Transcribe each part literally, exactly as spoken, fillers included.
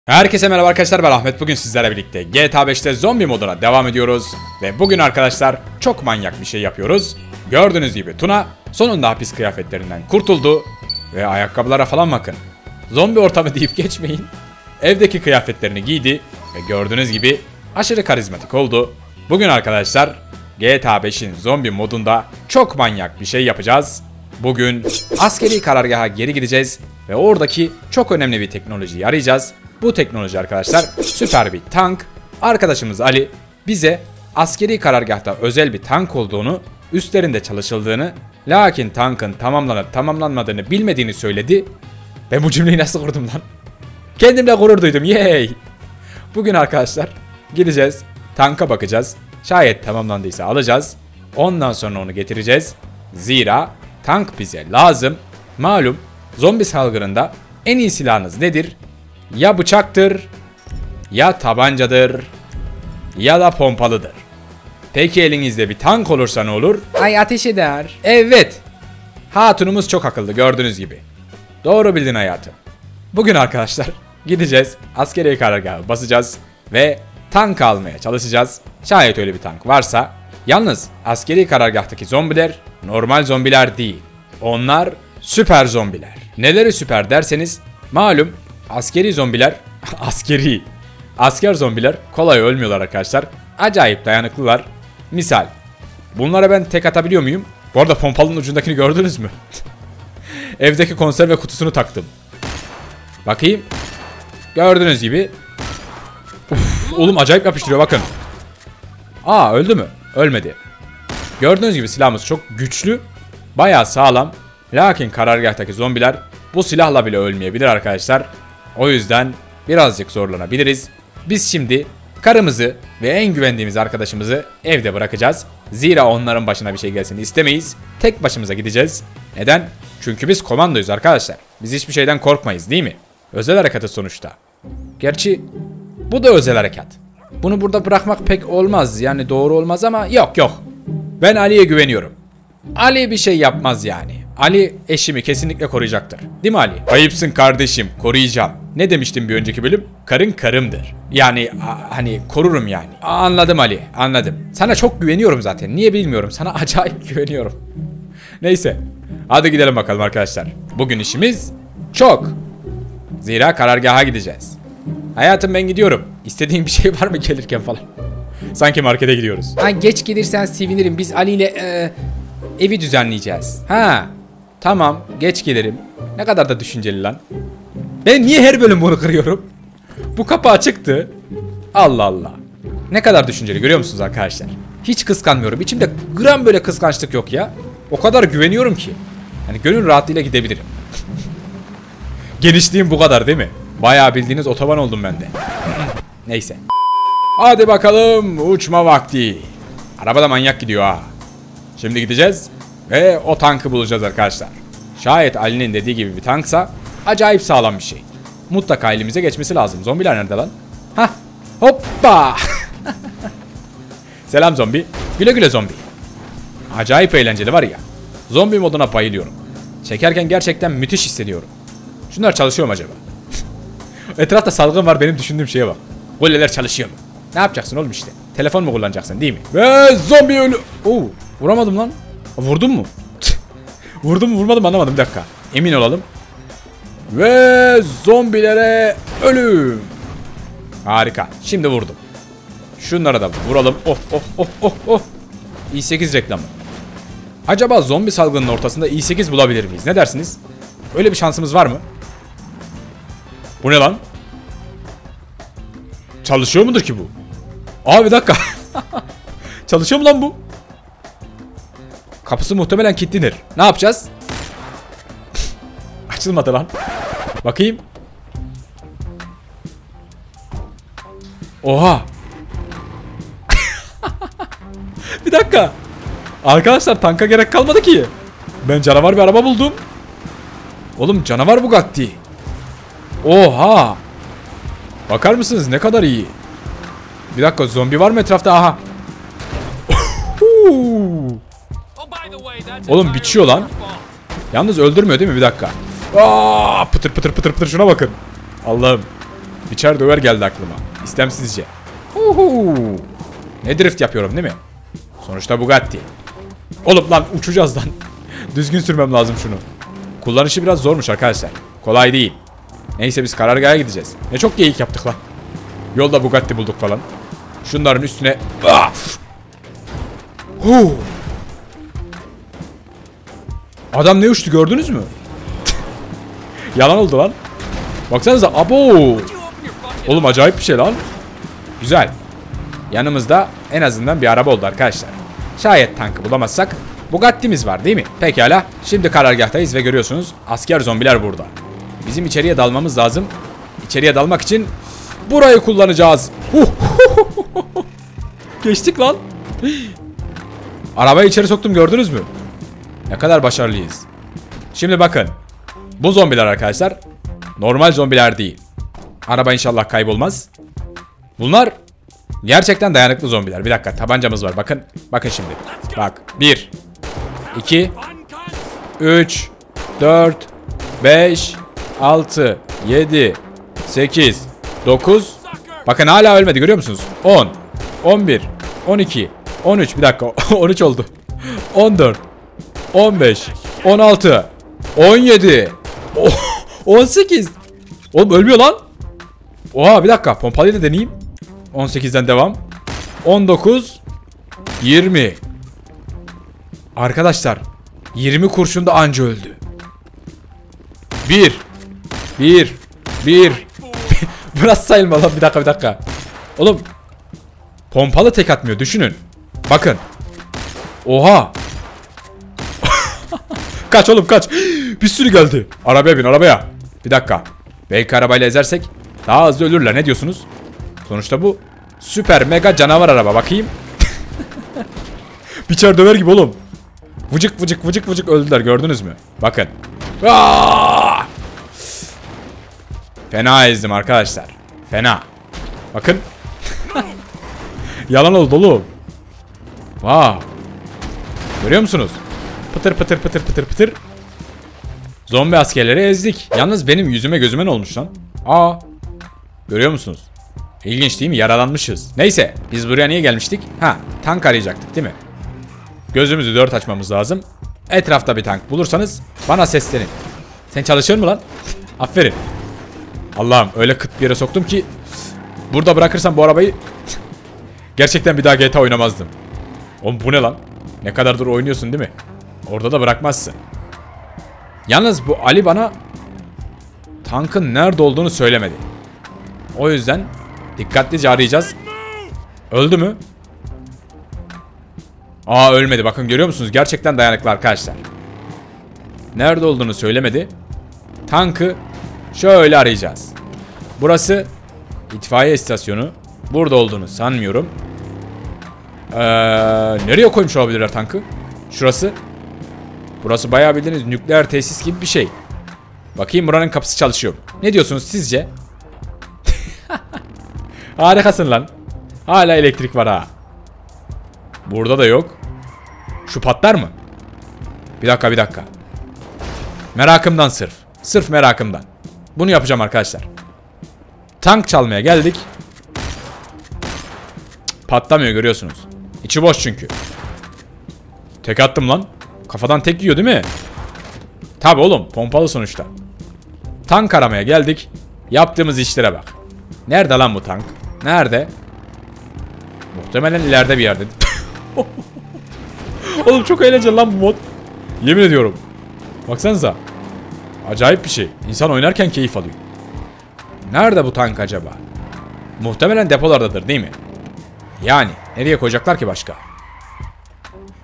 Herkese merhaba arkadaşlar, ben Ahmet. Bugün sizlerle birlikte G T A beşte zombi moduna devam ediyoruz. Ve bugün arkadaşlar çok manyak bir şey yapıyoruz. Gördüğünüz gibi Tuna sonunda hapis kıyafetlerinden kurtuldu. Ve ayakkabılara falan bakın. Zombi ortamı deyip geçmeyin. Evdeki kıyafetlerini giydi. Ve gördüğünüz gibi aşırı karizmatik oldu. Bugün arkadaşlar G T A beşin zombi modunda çok manyak bir şey yapacağız. Bugün askeri karargaha geri gideceğiz. Ve oradaki çok önemli bir teknolojiyi arayacağız. Bu teknoloji arkadaşlar süper bir tank. Arkadaşımız Ali bize askeri karargahta özel bir tank olduğunu, üstlerinde çalışıldığını, lakin tankın tamamlanıp tamamlanmadığını bilmediğini söyledi. Ben bu cümleyi nasıl kurdum lan? Kendimle gurur duydum. Yay! Bugün arkadaşlar gideceğiz, tanka bakacağız. Şayet tamamlandıysa alacağız. Ondan sonra onu getireceğiz. Zira tank bize lazım. Malum zombi salgınında en iyi silahınız nedir? Ya bıçaktır, ya tabancadır, ya da pompalıdır. Peki elinizde bir tank olursa ne olur? Ay, ateş eder. Evet. Hatunumuz çok akıllı, gördüğünüz gibi. Doğru bildin hayatım. Bugün arkadaşlar gideceğiz, askeri karargahı basacağız ve tank almaya çalışacağız. Şayet öyle bir tank varsa. Yalnız askeri karargahtaki zombiler normal zombiler değil. Onlar süper zombiler. Neleri süper derseniz, malum askeri zombiler, askeri, asker zombiler kolay ölmüyorlar arkadaşlar. Acayip dayanıklılar. Misal, bunlara ben tek atabiliyor muyum? Bu arada pompalının ucundakini gördünüz mü? Evdeki konserve kutusunu taktım. Bakayım. Gördüğünüz gibi. Uf, oğlum acayip yapıştırıyor, bakın. Aa, öldü mü? Ölmedi. Gördüğünüz gibi silahımız çok güçlü. Bayağı sağlam. Lakin karargahtaki zombiler bu silahla bile ölmeyebilir arkadaşlar. O yüzden birazcık zorlanabiliriz. Biz şimdi karımızı ve en güvendiğimiz arkadaşımızı evde bırakacağız. Zira onların başına bir şey gelsin istemeyiz. Tek başımıza gideceğiz. Neden? Çünkü biz komandoyuz arkadaşlar. Biz hiçbir şeyden korkmayız, değil mi? Özel harekatı sonuçta. Gerçi bu da özel harekat. Bunu burada bırakmak pek olmaz, yani doğru olmaz ama yok yok. Ben Ali'ye güveniyorum. Ali bir şey yapmaz yani. Ali eşimi kesinlikle koruyacaktır. Değil mi Ali? Ayıpsın kardeşim, koruyacağım. Ne demiştim bir önceki bölüm? Karın karımdır. Yani a, hani korurum yani. A, anladım Ali, anladım. Sana çok güveniyorum zaten. Niye bilmiyorum. Sana acayip güveniyorum. Neyse. Hadi gidelim bakalım arkadaşlar. Bugün işimiz çok. Zira karargaha gideceğiz. Hayatım, ben gidiyorum. İstediğin bir şey var mı gelirken falan? Sanki markete gidiyoruz. Ha, geç gelirsen sevinirim. Biz Ali ile e, evi düzenleyeceğiz. Ha. Tamam, geç gelirim. Ne kadar da düşünceli lan. Ben niye her bölüm bunu kırıyorum? Bu kapı açıktı. Allah Allah. Ne kadar düşünceli, görüyor musunuz arkadaşlar? Hiç kıskanmıyorum. İçimde gram böyle kıskançlık yok ya. O kadar güveniyorum ki. Yani gönül rahatlığıyla gidebilirim. Genişliğim bu kadar değil mi? Bayağı bildiğiniz otoban oldum ben de. Neyse. Hadi bakalım, uçma vakti. Araba da manyak gidiyor ha. Şimdi gideceğiz ve o tankı bulacağız arkadaşlar. Şayet Ali'nin dediği gibi bir tanksa acayip sağlam bir şey. Mutlaka elimize geçmesi lazım. Zombiler nerede lan? Hah. Hoppa. Selam zombi. Güle güle zombi. Acayip eğlenceli var ya. Zombi moduna bayılıyorum. Çekerken gerçekten müthiş hissediyorum. Şunlar çalışıyor mu acaba? Etrafta salgın var, benim düşündüğüm şeye bak. Golleler çalışıyor mu? Ne yapacaksın oğlum işte? Telefon mu kullanacaksın, değil mi? Ve zombi ölü... Oo, vuramadım lan. Vurdum mu? Vurdum mu vurmadım anlamadım, bir dakika. Emin olalım. Ve zombilere ölüm. Harika. Şimdi vurdum. Şunlara da vuralım. Oh oh oh oh oh. i sekiz reklamı. Acaba zombi salgının ortasında i sekiz bulabilir miyiz? Ne dersiniz? Öyle bir şansımız var mı? Bu ne lan? Çalışıyor mudur ki bu? Aa, bir dakika. Çalışıyor mu lan bu? Kapısı muhtemelen kilitlidir. Ne yapacağız? Açılmadı lan. Bakayım. Oha. Bir dakika. Arkadaşlar, tanka gerek kalmadı ki. Ben canavar bir araba buldum. Oğlum, canavar Bugatti. Oha. Bakar mısınız ne kadar iyi. Bir dakika, zombi var mı etrafta? Aha. Oğlum biçiyor lan. Yalnız öldürmüyor değil mi? Bir dakika. Aa, pıtır pıtır pıtır pıtır, şuna bakın. Allah'ım. Biçer döver geldi aklıma. İstemsizce. Uhu. Ne drift yapıyorum değil mi? Sonuçta Bugatti. Oğlum lan uçacağız lan. Düzgün sürmem lazım şunu. Kullanışı biraz zormuş arkadaşlar. Kolay değil. Neyse biz karargaha gideceğiz. Ne çok geyik yaptık lan. Yolda Bugatti bulduk falan. Şunların üstüne. Huh. Adam ne uçtu gördünüz mü? Yalan oldu lan. Baksanıza abo. Oğlum acayip bir şey lan. Güzel. Yanımızda en azından bir araba oldu arkadaşlar. Şayet tankı bulamazsak Bugatti'miz var değil mi? Pekala. Şimdi karargahtayız ve görüyorsunuz asker zombiler burada. Bizim içeriye dalmamız lazım. İçeriye dalmak için burayı kullanacağız. Geçtik lan. Arabayı içeri soktum gördünüz mü? Ne kadar başarılıyız. Şimdi bakın. Bu zombiler arkadaşlar normal zombiler değil. Araba inşallah kaybolmaz. Bunlar gerçekten dayanıklı zombiler. Bir dakika tabancamız var bakın. Bakın şimdi. Bak. bir iki üç dört beş altı yedi sekiz dokuz. Bakın hala ölmedi görüyor musunuz? on on bir on iki on üç bir dakika on üç oldu. on dört on beş on altı on yedi on sekiz. Oğlum ölmüyor lan. Oha bir dakika pompalıyı da deneyeyim. on sekizden devam. on dokuz yirmi. Arkadaşlar yirmi kurşunda anca öldü. bir bir bir Burası sayılma lan bir dakika bir dakika. Oğlum pompalı tek atmıyor düşünün. Bakın. Oha. Kaç oğlum kaç. Bir sürü geldi. Arabaya bin arabaya. Bir dakika. Belki arabayla ezersek daha hızlı ölürler ne diyorsunuz? Sonuçta bu süper mega canavar araba bakayım. Biçer döver gibi oğlum. Vıcık vıcık vıcık vıcık öldüler gördünüz mü? Bakın. Aa! Fena ezdim arkadaşlar. Fena. Bakın. Yalan oldu oğlum. Wow. Görüyor musunuz? Pıtır pıtır pıtır pıtır pıtır. Zombi askerleri ezdik. Yalnız benim yüzüme gözüme ne olmuş lan? Aa. Görüyor musunuz? İlginç değil mi? Yaralanmışız. Neyse. Biz buraya niye gelmiştik? Ha. Tank arayacaktık değil mi? Gözümüzü dört açmamız lazım. Etrafta bir tank bulursanız bana seslenin. Sen çalışıyor mu lan? Aferin. Allah'ım öyle kıt bir yere soktum ki burada bırakırsam bu arabayı gerçekten bir daha G T A oynamazdım. Oğlum bu ne lan? Ne kadardır oynuyorsun değil mi? Orada da bırakmazsın. Yalnız bu Ali bana tankın nerede olduğunu söylemedi. O yüzden dikkatlice arayacağız. Öldü mü? Aa ölmedi. Bakın görüyor musunuz? Gerçekten dayanıklı arkadaşlar. Nerede olduğunu söylemedi. Tankı şöyle arayacağız. Burası itfaiye istasyonu. Burada olduğunu sanmıyorum. Ee, nereye koymuş olabilirler tankı? Şurası. Burası bayağı bildiğiniz nükleer tesis gibi bir şey. Bakayım buranın kapısı çalışıyor. Ne diyorsunuz sizce? Harikasın lan. Hala elektrik var ha. Burada da yok. Şu patlar mı? Bir dakika bir dakika. Merakımdan sırf. Sırf merakımdan. Bunu yapacağım arkadaşlar. Tank çalmaya geldik. Patlamıyor görüyorsunuz. İçi boş çünkü. Tek attım lan. Kafadan tek yiyor değil mi? Tabi oğlum pompalı sonuçta. Tank aramaya geldik. Yaptığımız işlere bak. Nerede lan bu tank? Nerede? Muhtemelen ileride bir yerde. Oğlum çok eğlenceli lan bu mod. Yemin ediyorum. Baksanıza. Acayip bir şey. İnsan oynarken keyif alıyor. Nerede bu tank acaba? Muhtemelen depolardadır değil mi? Yani nereye koyacaklar ki başka? Ee,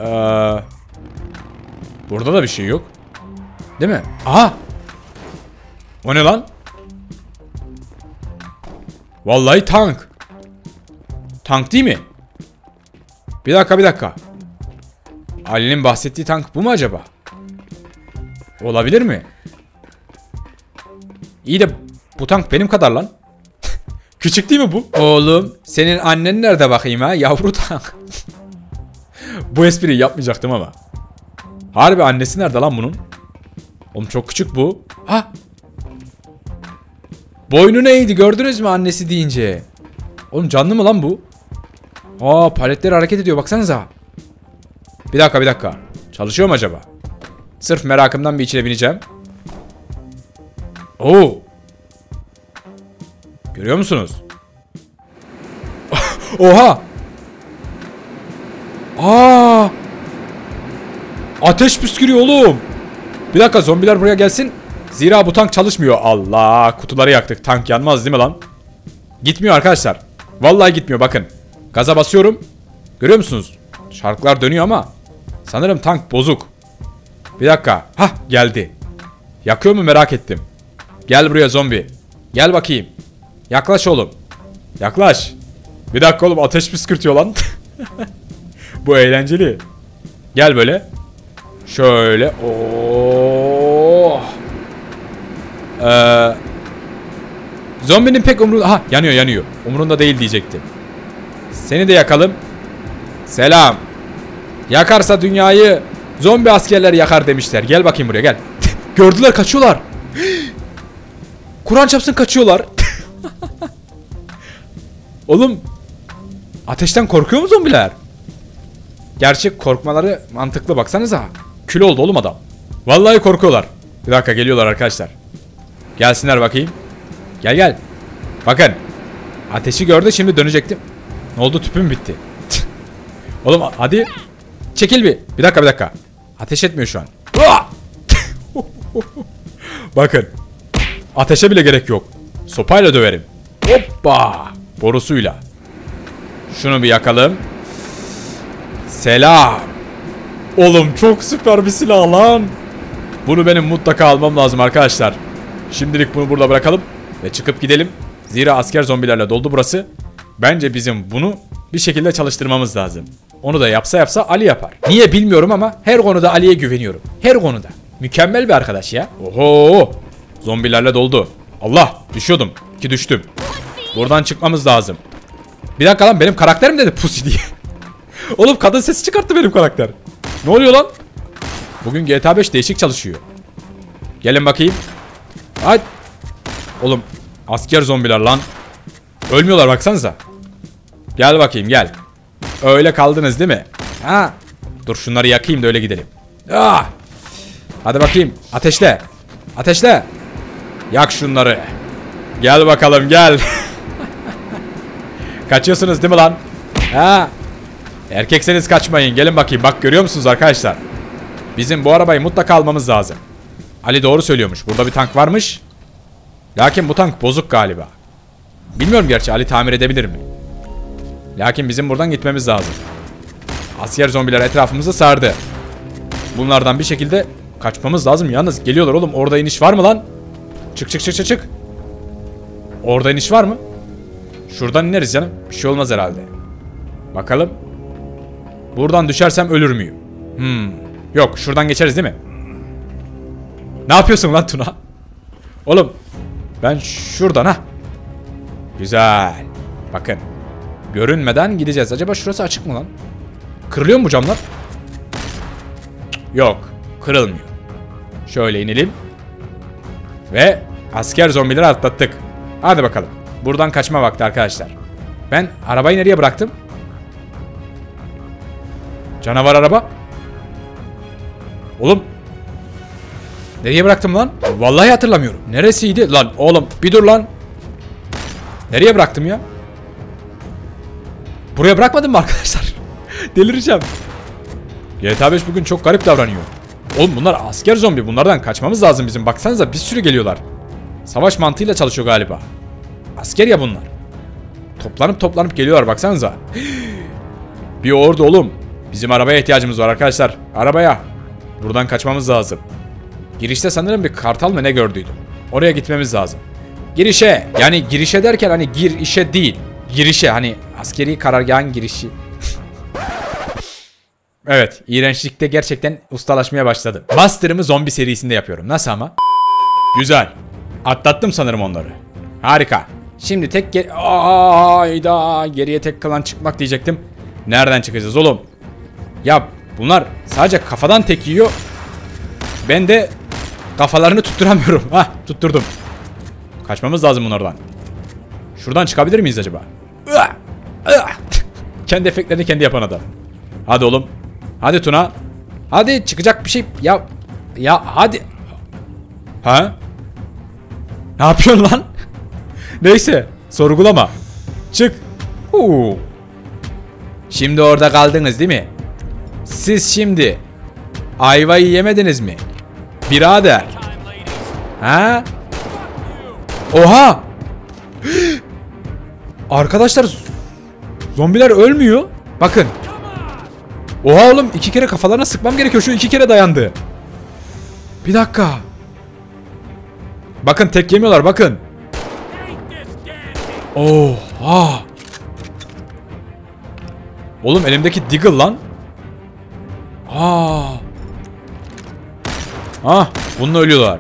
burada da bir şey yok. Değil mi? Aha! O ne lan? Vallahi tank. Tank değil mi? Bir dakika bir dakika. Ali'nin bahsettiği tank bu mu acaba? Olabilir mi? İyi de bu tank benim kadar lan. Küçük değil mi bu? Oğlum senin annen nerede bakayım ha? Yavru tank. Bu espriyi yapmayacaktım ama. Harbi annesi nerede lan bunun? Oğlum çok küçük bu. Ha. Boynunu eğdi, gördünüz mü annesi deyince. Oğlum canlı mı lan bu? Aa, paletleri hareket ediyor, baksanıza. Bir dakika bir dakika. Çalışıyor mu acaba? Sırf merakımdan bir içine bineceğim. Oo. Görüyor musunuz? Oha. Aa. Ateş püskürüyor oğlum. Bir dakika, zombiler buraya gelsin. Zira bu tank çalışmıyor. Allah, kutuları yaktık. Tank yanmaz değil mi lan? Gitmiyor arkadaşlar. Vallahi gitmiyor, bakın. Gaza basıyorum. Görüyor musunuz? Şarkılar dönüyor ama sanırım tank bozuk. Bir dakika. Hah, geldi. Yakıyor mu merak ettim. Gel buraya zombi. Gel bakayım. Yaklaş oğlum. Yaklaş. Bir dakika oğlum, ateş püskürtüyor lan. Bu eğlenceli. Gel böyle. Şöyle. Oh. Ee, zombinin pek umrunda... Aha, yanıyor yanıyor. Umrunda değil diyecektim. Seni de yakalım. Selam. Yakarsa dünyayı zombi askerler yakar demişler. Gel bakayım buraya, gel. Gördüler, kaçıyorlar. Kur'an çarpsın, kaçıyorlar. Oğlum, ateşten korkuyor mu zombiler? Gerçi korkmaları mantıklı, baksanıza. Kül oldu oğlum adam. Vallahi korkuyorlar. Bir dakika, geliyorlar arkadaşlar. Gelsinler bakayım. Gel gel. Bakın. Ateşi gördü, şimdi dönecektim. Ne oldu, tüpüm bitti. Oğlum hadi. Çekil bir. Bir dakika bir dakika. Ateş etmiyor şu an. Bakın. Ateşe bile gerek yok. Sopayla döverim. Hoppa. Borusuyla. Şunu bir yakalım. Selam. Oğlum çok süper bir silah lan. Bunu benim mutlaka almam lazım arkadaşlar. Şimdilik bunu burada bırakalım ve çıkıp gidelim. Zira asker zombilerle doldu burası. Bence bizim bunu bir şekilde çalıştırmamız lazım. Onu da yapsa yapsa Ali yapar. Niye bilmiyorum ama her konuda Ali'ye güveniyorum. Her konuda. Mükemmel bir arkadaş ya. Oho. Zombilerle doldu. Allah, düşüyordum ki düştüm. Buradan çıkmamız lazım. Bir dakika lan, benim karakterim dedi pusi diye. Oğlum kadın sesi çıkarttı benim karakter. Ne oluyor lan? Bugün G T A beş değişik çalışıyor. Gelin bakayım. Hadi. Oğlum asker zombiler lan. Ölmüyorlar, baksanıza. Gel bakayım, gel. Öyle kaldınız değil mi? Ha. Dur şunları yakayım da öyle gidelim. Ah. Hadi bakayım, ateşle. Ateşle. Yak şunları. Gel bakalım, gel. Kaçıyorsunuz değil mi lan? Ha. Erkekseniz kaçmayın. Gelin bakayım. Bak, görüyor musunuz arkadaşlar? Bizim bu arabayı mutlaka almamız lazım. Ali doğru söylüyormuş. Burada bir tank varmış. Lakin bu tank bozuk galiba. Bilmiyorum gerçi, Ali tamir edebilir mi? Lakin bizim buradan gitmemiz lazım. Asker zombiler etrafımızı sardı. Bunlardan bir şekilde kaçmamız lazım. Yalnız geliyorlar oğlum. Orada iniş var mı lan? Çık çık çık çık çık. Orada iniş var mı? Şuradan ineriz canım. Bir şey olmaz herhalde. Bakalım. Buradan düşersem ölür müyüm? Hmm. Yok, şuradan geçeriz değil mi? Ne yapıyorsun lan Tuna? Oğlum ben şuradan, ha. Güzel. Bakın. Görünmeden gideceğiz. Acaba şurası açık mı lan? Kırılıyor mu bu camlar? Yok. Kırılmıyor. Şöyle inelim. Ve asker zombileri atlattık. Hadi bakalım. Buradan kaçma vakti arkadaşlar. Ben arabayı nereye bıraktım? Canavar araba. Oğlum. Nereye bıraktım lan? Vallahi hatırlamıyorum. Neresiydi? Lan oğlum bir dur lan. Nereye bıraktım ya? Buraya bırakmadım mı arkadaşlar? Delireceğim. G T A beş bugün çok garip davranıyor. Oğlum bunlar asker zombi. Bunlardan kaçmamız lazım bizim. Baksanıza, bir sürü geliyorlar. Savaş mantığıyla çalışıyor galiba. Asker ya bunlar. Toplanıp toplanıp geliyorlar, baksanıza. Bir ordu oğlum. Bizim arabaya ihtiyacımız var arkadaşlar. Arabaya. Buradan kaçmamız lazım. Girişte sanırım bir kartal mı ne gördüydüm. Oraya gitmemiz lazım. Girişe. Yani girişe derken hani gir işe değil. Girişe, hani askeri karargahın girişi. Evet, iğrençlikte gerçekten ustalaşmaya başladım. Buster'ımı zombi serisinde yapıyorum. Nasıl ama? Güzel. Atlattım sanırım onları. Harika. Şimdi tek ge Ayda geriye tek kalan çıkmak diyecektim. Nereden çıkacağız oğlum? Ya bunlar sadece kafadan tek yiyor. Ben de kafalarını tutturamıyorum. Hah, tutturdum. Kaçmamız lazım bunlardan. Şuradan çıkabilir miyiz acaba? Kendi efektlerini kendi yapan adam. Hadi oğlum. Hadi Tuna. Hadi çıkacak bir şey. Ya. Ya hadi. Ha? Ne yapıyorsun lan? Neyse. Sorgulama. Çık. Huu. Şimdi orada kaldınız değil mi? Siz şimdi ayvayı yemediniz mi? Birader. Ha? Oha! Arkadaşlar zombiler ölmüyor. Bakın. Oha oğlum, iki kere kafalarına sıkmam gerekiyor. Şu iki kere dayandı. Bir dakika. Bakın tek yemiyorlar, bakın. Oha! Oğlum elimdeki Deagle lan. Aa. Ah, bununla ölüyorlar.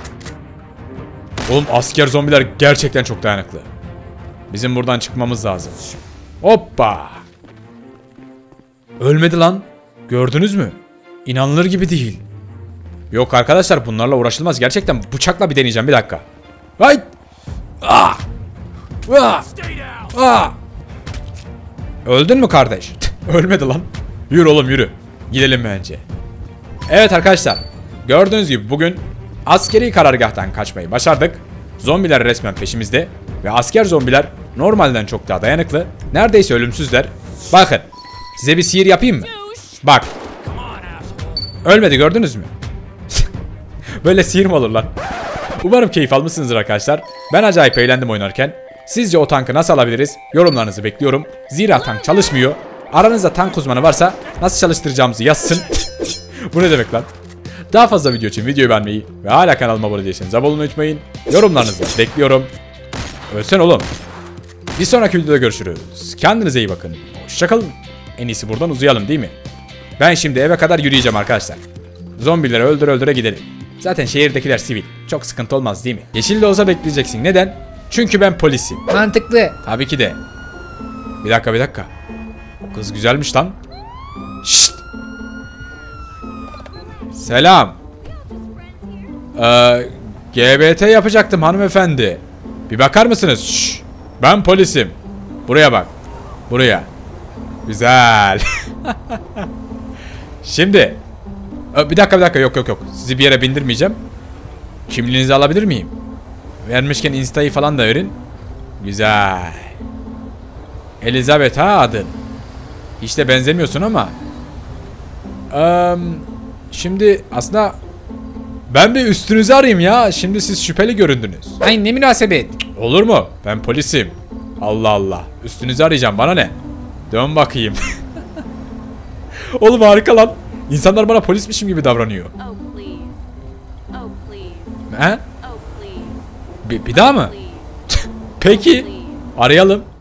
Oğlum asker zombiler gerçekten çok dayanıklı. Bizim buradan çıkmamız lazım. Hoppa. Ölmedi lan. Gördünüz mü? İnanılır gibi değil. Yok arkadaşlar, bunlarla uğraşılmaz. Gerçekten bıçakla bir deneyeceğim, bir dakika. Hayt. Ah. Ah. Ah. Öldün mü kardeş? Ölmedi lan. Yürü oğlum yürü. Gidelim bence. Evet arkadaşlar. Gördüğünüz gibi bugün askeri karargahtan kaçmayı başardık. Zombiler resmen peşimizde. Ve asker zombiler normalden çok daha dayanıklı. Neredeyse ölümsüzler. Bakın. Size bir sihir yapayım mı? Bak. Ölmedi, gördünüz mü? Böyle sihir mi olur lan? Umarım keyif almışsınızdır arkadaşlar. Ben acayip eğlendim oynarken. Sizce o tankı nasıl alabiliriz? Yorumlarınızı bekliyorum. Zira tank çalışmıyor. Aranızda tank uzmanı varsa nasıl çalıştıracağımızı yazsın. Bu ne demek lan? Daha fazla video için videoyu beğenmeyi ve hala kanalıma abone değilseniz abone olmayı unutmayın. Yorumlarınızı bekliyorum. Ölsen oğlum. Bir sonraki videoda görüşürüz. Kendinize iyi bakın. Hoşçakalın. En iyisi buradan uzayalım değil mi? Ben şimdi eve kadar yürüyeceğim arkadaşlar. Zombileri öldür öldüre gidelim. Zaten şehirdekiler sivil. Çok sıkıntı olmaz değil mi? Yeşil de olsa bekleyeceksin. Neden? Çünkü ben polisim. Mantıklı. Tabii ki de. Bir dakika bir dakika. O kız güzelmiş lan. Şşt. Selam. Ee, G B T yapacaktım hanımefendi. Bir bakar mısınız? Şşt. Ben polisim. Buraya bak. Buraya. Güzel. Şimdi. Bir dakika bir dakika, yok yok yok. Sizi bir yere bindirmeyeceğim. Kimliğinizi alabilir miyim? Vermişken insta'yı falan da verin. Güzel. Elizabeth ha adın. Hiç de benzemiyorsun ama. Ee, şimdi aslında ben bir üstünüzü arayayım ya. Şimdi siz şüpheli göründünüz. Ay ne münasebet. Olur mu? Ben polisim. Allah Allah. Üstünüzü arayacağım, bana ne? Dön bakayım. Oğlum harika lan. İnsanlar bana polismişim gibi davranıyor. Oh please. Oh please. He? Oh please. Bir, bir daha mı? Please. Peki. Please. Arayalım.